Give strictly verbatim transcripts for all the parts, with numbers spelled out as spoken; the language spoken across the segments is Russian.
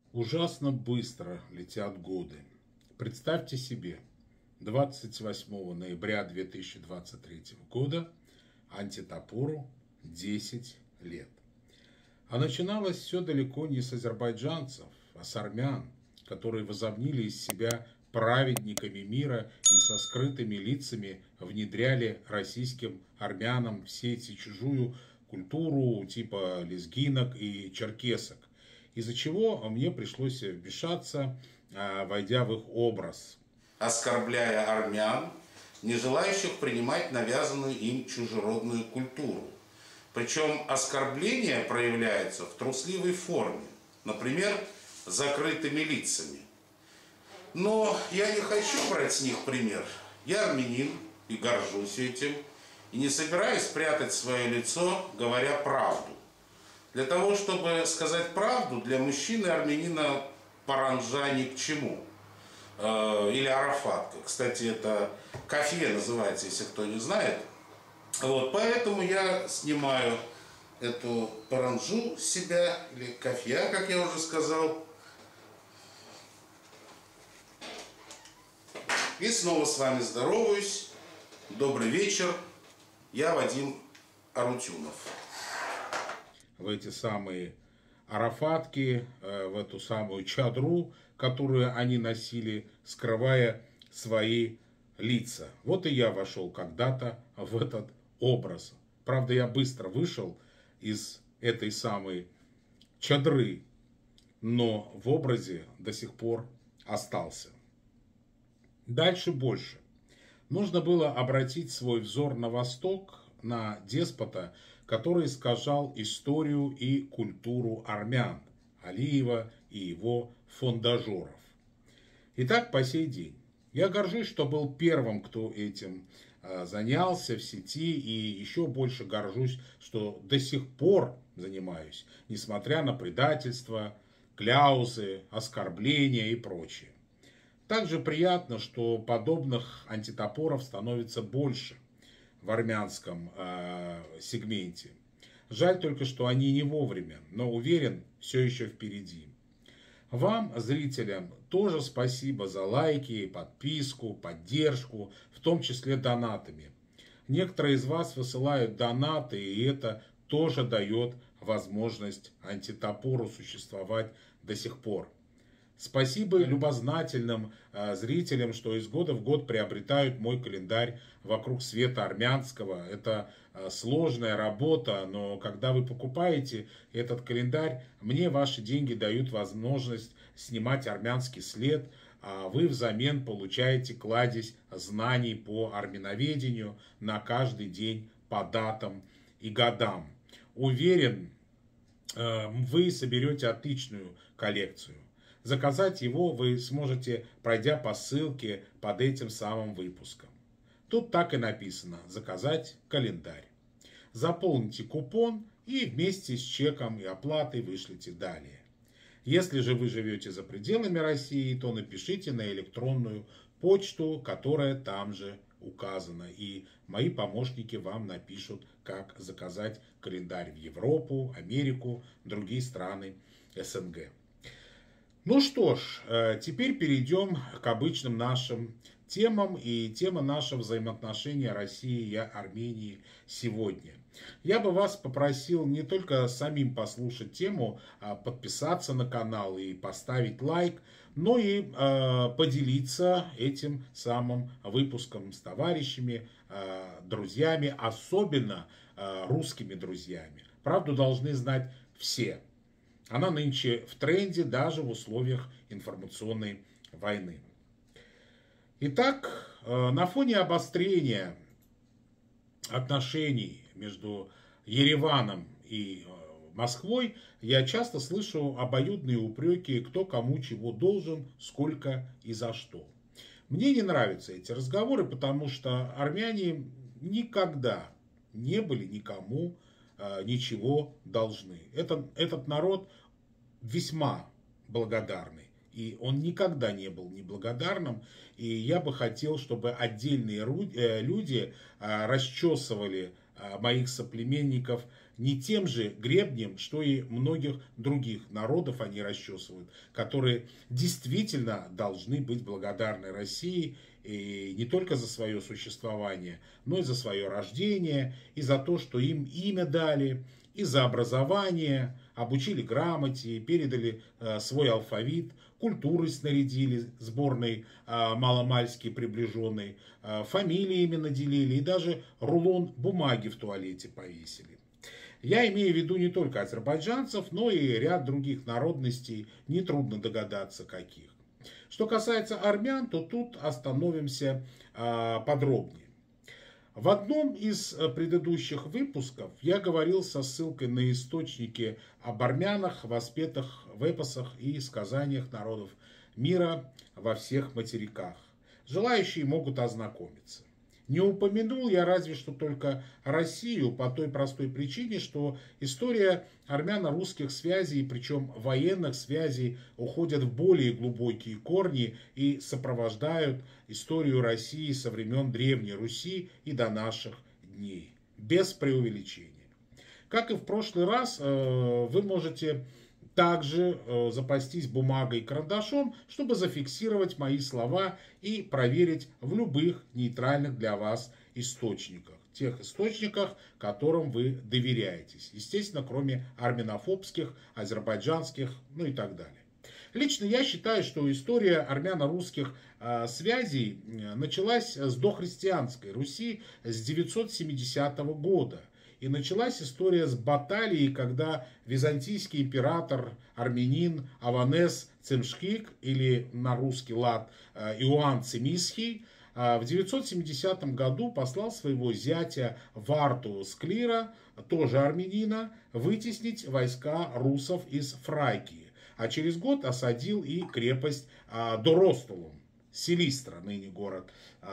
Ужасно быстро летят годы. Представьте себе, двадцать восьмого ноября две тысячи двадцать третьего года антитопору десять лет. А начиналось все далеко не с азербайджанцев, а с армян, которые возомнили из себя праведниками мира и со скрытыми лицами внедряли российским армянам в сети чужую культуру типа лезгинок и черкесок, из-за чего мне пришлось вмешаться, войдя в их образ. Оскорбляя армян, не желающих принимать навязанную им чужеродную культуру. Причем оскорбление проявляется в трусливой форме, например, закрытыми лицами. Но я не хочу брать с них пример. Я армянин и горжусь этим, и не собираюсь прятать свое лицо, говоря правду. Для того, чтобы сказать правду, для мужчины армянина паранджа ни к чему. Или арафатка. Кстати, это кафе называется, если кто не знает. Вот, поэтому я снимаю эту паранджу с себя, или кафе, как я уже сказал. И снова с вами здороваюсь. Добрый вечер. Я Вадим Арутюнов. В эти самые арафатки, в эту самую чадру, которую они носили, скрывая свои лица. Вот и я вошел когда-то в этот образ. Правда, я быстро вышел из этой самой чадры, но в образе до сих пор остался. Дальше больше. Нужно было обратить свой взор на восток, на деспота, который искажал историю и культуру армян, Алиева и его фондажеров. И так по сей день. Я горжусь, что был первым, кто этим занялся в сети, и еще больше горжусь, что до сих пор занимаюсь, несмотря на предательство, кляузы, оскорбления и прочее. Также приятно, что подобных антитопоров становится больше в армянском э, сегменте. Жаль только, что они не вовремя, но уверен, все еще впереди. Вам, зрителям, тоже спасибо за лайки, подписку, поддержку, в том числе донатами. Некоторые из вас высылают донаты, и это тоже дает возможность антитопору существовать до сих пор. Спасибо любознательным э, зрителям, что из года в год приобретают мой календарь «Вокруг света армянского». Это э, сложная работа, но когда вы покупаете этот календарь, мне ваши деньги дают возможность снимать армянский след, а вы взамен получаете кладезь знаний по армяноведению на каждый день по датам и годам. Уверен, э, вы соберете отличную коллекцию. Заказать его вы сможете, пройдя по ссылке под этим самым выпуском. Тут так и написано «Заказать календарь». Заполните купон и вместе с чеком и оплатой вышлите далее. Если же вы живете за пределами России, то напишите на электронную почту, которая там же указана. И мои помощники вам напишут, как заказать календарь в Европу, Америку, другие страны СНГ. Ну что ж, теперь перейдем к обычным нашим темам. И тема нашего взаимоотношения России и Армении сегодня. Я бы вас попросил не только самим послушать тему, а подписаться на канал и поставить лайк, но и э, поделиться этим самым выпуском с товарищами, э, друзьями, особенно э, русскими друзьями. Правду должны знать все. Она нынче в тренде даже в условиях информационной войны. Итак, на фоне обострения отношений между Ереваном и Москвой я часто слышу обоюдные упреки, кто кому чего должен, сколько и за что. Мне не нравятся эти разговоры, потому что армяне никогда не были никому ничего должны. Этот, этот народ весьма благодарный. И он никогда не был неблагодарным. И я бы хотел, чтобы отдельные люди расчесывали моих соплеменников не тем же гребнем, что и многих других народов они расчесывают, которые действительно должны быть благодарны России и не только за свое существование, но и за свое рождение, и за то, что им имя дали, и за образование, обучили грамоте, передали свой алфавит, культуры снарядили сборной маломальски приближенной, фамилиями наделили и даже рулон бумаги в туалете повесили. Я имею в виду не только азербайджанцев, но и ряд других народностей, нетрудно догадаться каких. Что касается армян, то тут остановимся подробнее. В одном из предыдущих выпусков я говорил со ссылкой на источники об армянах, воспетых в эпосах и сказаниях народов мира во всех материках. Желающие могут ознакомиться. Не упомянул я разве что только Россию по той простой причине, что история армяно-русских связей, причем военных связей, уходят в более глубокие корни и сопровождают историю России со времен Древней Руси и до наших дней. Без преувеличения. Как и в прошлый раз, вы можете также запастись бумагой и карандашом, чтобы зафиксировать мои слова и проверить в любых нейтральных для вас источниках. Тех источниках, которым вы доверяетесь. Естественно, кроме армянофобских, азербайджанских, ну и так далее. Лично я считаю, что история армяно-русских э, связей началась с дохристианской Руси с девятьсот семидесятого года. И началась история с баталии, когда византийский император армянин Аванес Цимшкик, или на русский лад Иоанн Цимисхий, в девятьсот семидесятом году послал своего зятя Варту Склира, тоже армянина, вытеснить войска русов из Фракии. А через год осадил и крепость Доростолом, Силистра, ныне город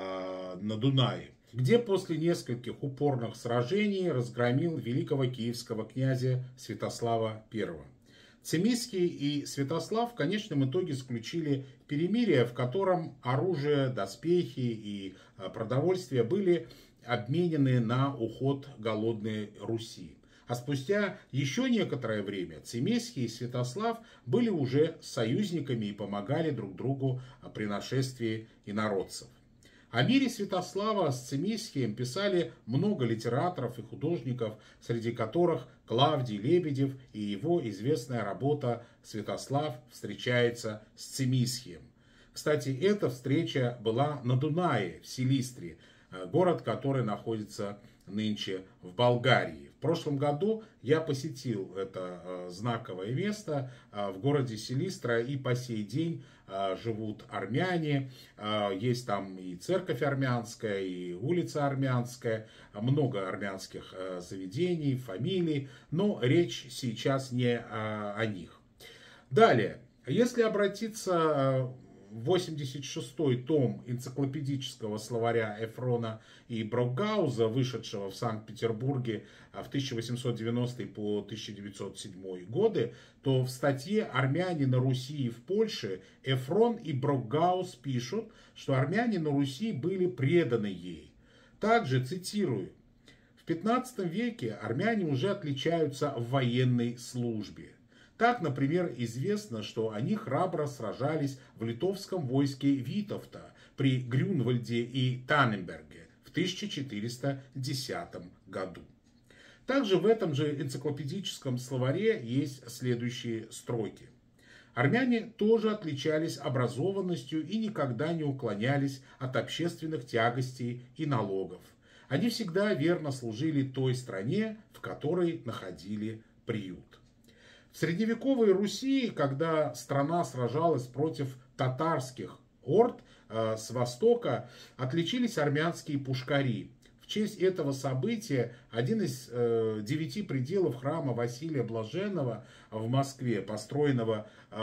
на Дунае, где после нескольких упорных сражений разгромил великого киевского князя Святослава Первого. Цимисхий и Святослав в конечном итоге заключили перемирие, в котором оружие, доспехи и продовольствие были обменены на уход голодной Руси. А спустя еще некоторое время Цимисхий и Святослав были уже союзниками и помогали друг другу при нашествии инородцев. О мире Святослава с Цимисхием писали много литераторов и художников, среди которых Клавдий Лебедев и его известная работа «Святослав встречается с Цимисхием». Кстати, эта встреча была на Дунае, в Силистре, город, который находится нынче в Болгарии. В прошлом году я посетил это знаковое место в городе Силистра, и по сей день живут армяне, есть там и церковь армянская, и улица армянская, много армянских заведений, фамилий, но речь сейчас не о них. Далее, если обратиться в восемьдесят шестой том энциклопедического словаря Эфрона и Брокгауза, вышедшего в Санкт-Петербурге в тысяча восемьсот девяностый по тысяча девятьсот седьмой годы, то в статье «Армяне на Руси и в Польше» Эфрон и Брокгауз пишут, что армяне на Руси были преданы ей. Также, цитирую, в пятнадцатом веке армяне уже отличаются в военной службе. Так, например, известно, что они храбро сражались в литовском войске Витовта при Грюнвальде и Танненберге в тысяча четыреста десятом году. Также в этом же энциклопедическом словаре есть следующие строки. Армяне тоже отличались образованностью и никогда не уклонялись от общественных тягостей и налогов. Они всегда верно служили той стране, в которой находили приют. В средневековой Руси, когда страна сражалась против татарских орд э, с востока, отличились армянские пушкари. В честь этого события один из э, девяти пределов храма Василия Блаженного в Москве, построенного э,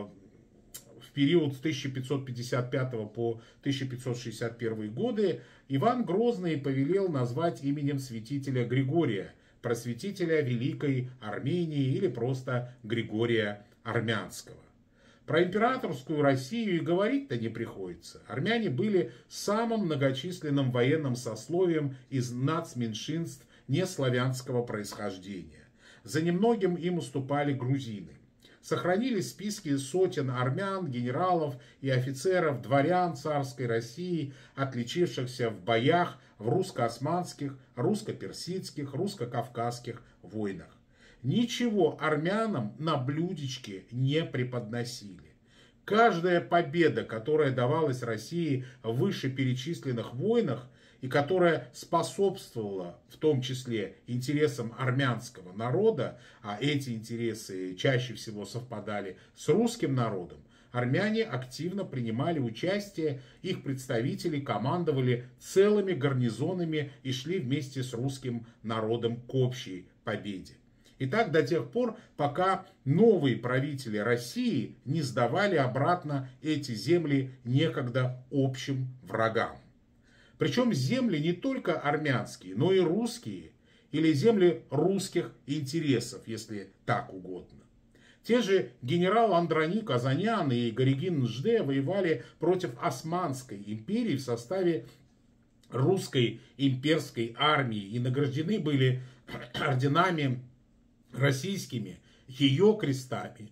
в период с тысяча пятьсот пятьдесят пятого по тысяча пятьсот шестьдесят первый годы, Иван Грозный повелел назвать именем святителя Григория, просветителя Великой Армении или просто Григория Армянского. Про императорскую Россию и говорить-то не приходится. Армяне были самым многочисленным военным сословием из нацменьшинств неславянского происхождения. За немногим им уступали грузины. Сохранились списки сотен армян, генералов и офицеров, дворян царской России, отличившихся в боях в русско-османских, русско-персидских, русско-кавказских войнах. Ничего армянам на блюдечке не преподносили. Каждая победа, которая давалась России в вышеперечисленных войнах и которая способствовала в том числе интересам армянского народа, а эти интересы чаще всего совпадали с русским народом, армяне активно принимали участие, их представители командовали целыми гарнизонами и шли вместе с русским народом к общей победе. И так до тех пор, пока новые правители России не сдавали обратно эти земли некогда общим врагам. Причем земли не только армянские, но и русские, или земли русских интересов, если так угодно. Те же генерал Андроник Азанян и Горегин Нжде воевали против Османской империи в составе русской имперской армии и награждены были орденами российскими, ее крестами,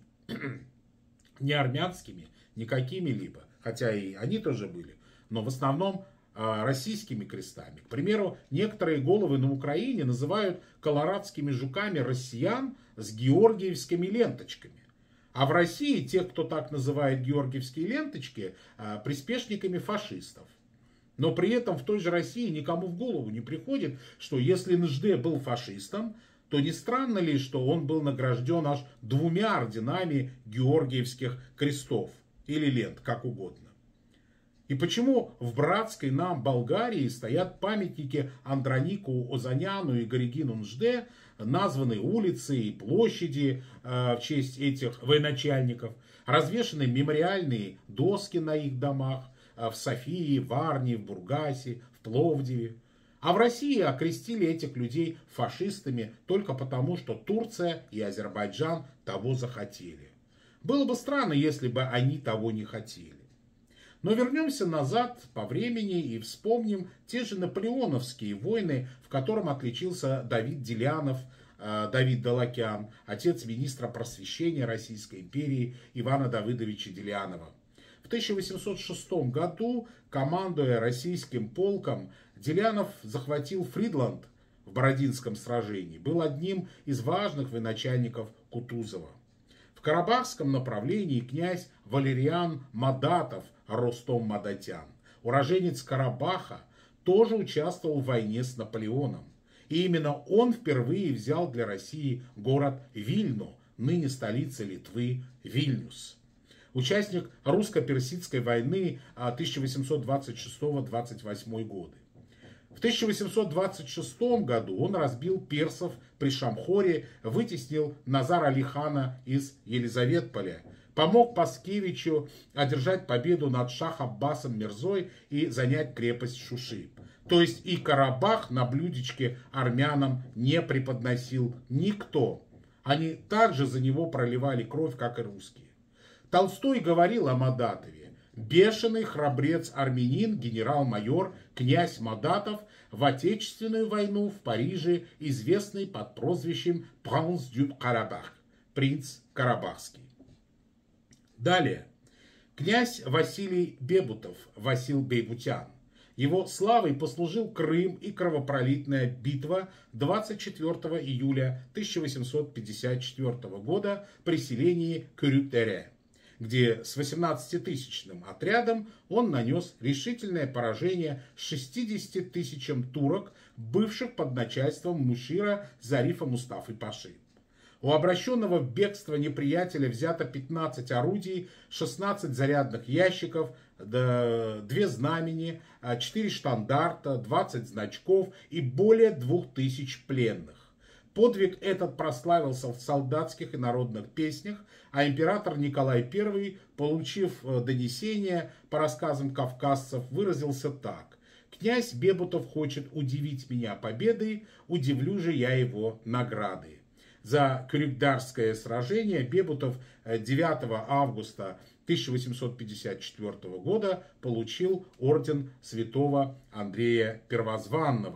не армянскими, не какими-либо, хотя и они тоже были, но в основном российскими крестами. К примеру, некоторые головы на Украине называют колорадскими жуками россиян с георгиевскими ленточками. А в России тех, кто так называет георгиевские ленточки, приспешниками фашистов. Но при этом в той же России никому в голову не приходит, что если Нжде был фашистом, то не странно ли, что он был награжден аж двумя орденами георгиевских крестов или лент, как угодно. И почему в братской нам Болгарии стоят памятники Андронику Озаняну и Горегину Нжде, названы улицы и площади э, в честь этих военачальников, развешаны мемориальные доски на их домах э, в Софии, в Варне, в Бургасе, в Пловдиве. А в России окрестили этих людей фашистами только потому, что Турция и Азербайджан того захотели. Было бы странно, если бы они того не хотели. Но вернемся назад по времени и вспомним те же наполеоновские войны, в котором отличился Давид Делянов, Давид Далакян, отец министра просвещения Российской империи Ивана Давыдовича Делянова. В тысяча восемьсот шестом году, командуя российским полком, Делянов захватил Фридланд в Бородинском сражении, был одним из важных военачальников Кутузова. В Карабахском направлении князь Валериан Мадатов, Ростом Мадатян, уроженец Карабаха, тоже участвовал в войне с Наполеоном. И именно он впервые взял для России город Вильно, ныне столица Литвы, Вильнюс. Участник русско-персидской войны тысяча восемьсот двадцать шестого — двадцать восьмой годы. В тысяча восемьсот двадцать шестом году он разбил персов при Шамхоре, вытеснил Назар-Али хана из Елизаветполя, помог Паскевичу одержать победу над Шах-Аббасом Мирзой и занять крепость Шуши. То есть и Карабах на блюдечке армянам не преподносил никто. Они также за него проливали кровь, как и русские. Толстой говорил о Мадатове: бешеный храбрец-армянин, генерал-майор, князь Мадатов, в Отечественную войну в Париже известный под прозвищем «Принц дю Карабах», принц Карабахский. Далее. Князь Василий Бебутов, Васил Бейбутян. Его славой послужил Крым и кровопролитная битва двадцать четвёртого июля тысяча восемьсот пятьдесят четвёртого года при селении Кюрюк-Тере, где с восемнадцатитысячным отрядом он нанес решительное поражение шестидесяти тысячам турок, бывших под начальством мушира Зарифа Мустафы Паши. У обращенного в бегство неприятеля взято пятнадцать орудий, шестнадцать зарядных ящиков, две знамени, четыре штандарта, двадцать значков и более двух тысяч пленных. Подвиг этот прославился в солдатских и народных песнях, а император Николай Первый, получив донесение по рассказам кавказцев, выразился так: «Князь Бебутов хочет удивить меня победой, удивлю же я его наградой». За Кюрюкдарское сражение Бебутов девятого августа тысяча восемьсот пятьдесят четвёртого года получил орден святого Андрея Первозванного в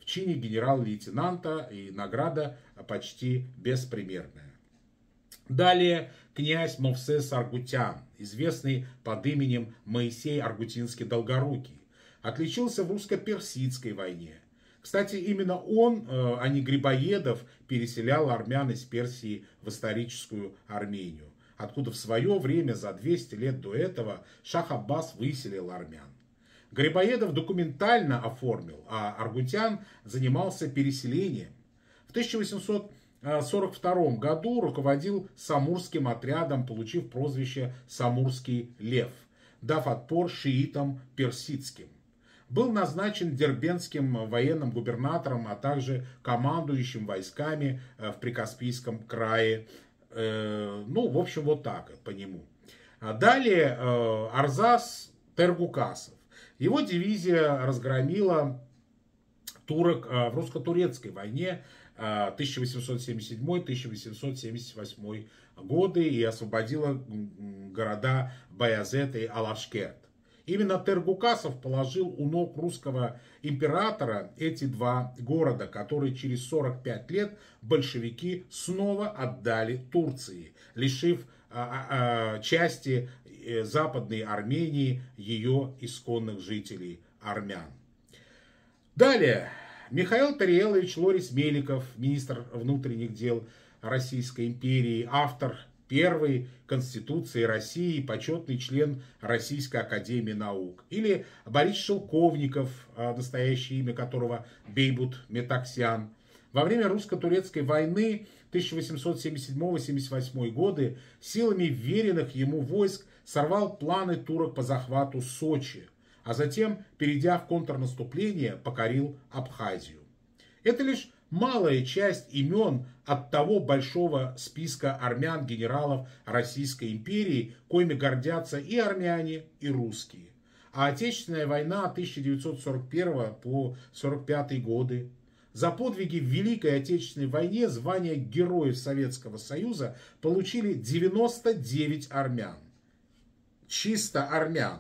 в чине генерал-лейтенанта, и награда почти беспримерная. Далее князь Мовсес Аргутян, известный под именем Моисей Аргутинский-Долгорукий, отличился в русско-персидской войне. Кстати, именно он, а не Грибоедов, переселял армян из Персии в историческую Армению, откуда в свое время, за двести лет до этого, Шах Аббас выселил армян. Грибоедов документально оформил, а Аргутян занимался переселением. В тысяча восемьсот сорок втором году руководил Самурским отрядом, получив прозвище «Самурский лев», дав отпор шиитам персидским. Был назначен дербентским военным губернатором, а также командующим войсками в Прикаспийском крае. Ну, в общем, вот так по нему. Далее Арзас Тергукасов. Его дивизия разгромила турок в русско-турецкой войне тысяча восемьсот семьдесят седьмой — тысяча восемьсот семьдесят восьмой годы и освободила города Баязет и Алашкерт. Именно Тергукасов положил у ног русского императора эти два города, которые через сорок пять лет большевики снова отдали Турции, лишив а, а, части Западной Армении ее исконных жителей армян. Далее. Михаил Тариелович Лорис Меликов, министр внутренних дел Российской империи, автор первой Конституции России, почетный член Российской академии наук. Или Борис Шелковников, настоящее имя которого Бейбут Метаксян. Во время русско-турецкой войны тысяча восемьсот семьдесят седьмого — семьдесят восьмого годы силами веренных ему войск сорвал планы турок по захвату Сочи, а затем, перейдя в контрнаступление, покорил Абхазию. Это лишь малая часть имен от того большого списка армян-генералов Российской империи, коими гордятся и армяне, и русские. А Отечественная война тысяча девятьсот сорок первого по сорок пятый годы. За подвиги в Великой Отечественной войне звание Героев Советского Союза получили девяносто девять армян. Чисто армян.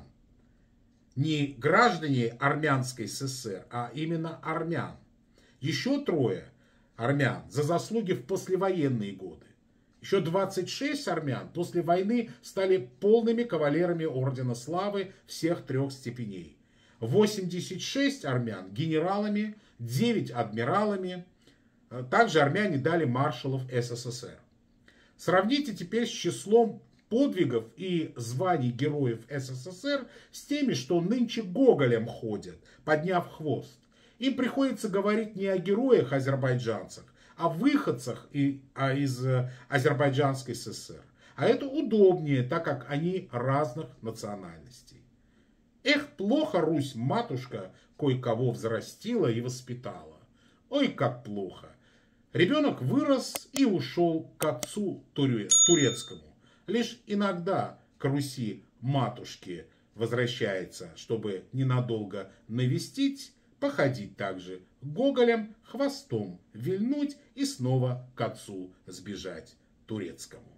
Не граждане Армянской ССР, а именно армян. Еще трое армян за заслуги в послевоенные годы. Еще двадцать шесть армян после войны стали полными кавалерами Ордена Славы всех трех степеней. восемьдесят шесть армян генералами, девять адмиралами. Также армяне дали маршалов СССР. Сравните теперь с числом подвигов и званий героев СССР с теми, что нынче гоголем ходят, подняв хвост. Им приходится говорить не о героях-азербайджанцах, а выходцах и, а из Азербайджанской ССР. А это удобнее, так как они разных национальностей. Эх, плохо Русь-матушка кое-кого взрастила и воспитала. Ой, как плохо. Ребенок вырос и ушел к отцу турецкому. Лишь иногда к Руси-матушке возвращается, чтобы ненадолго навестить, походить также гоголем, хвостом вильнуть и снова к отцу сбежать турецкому.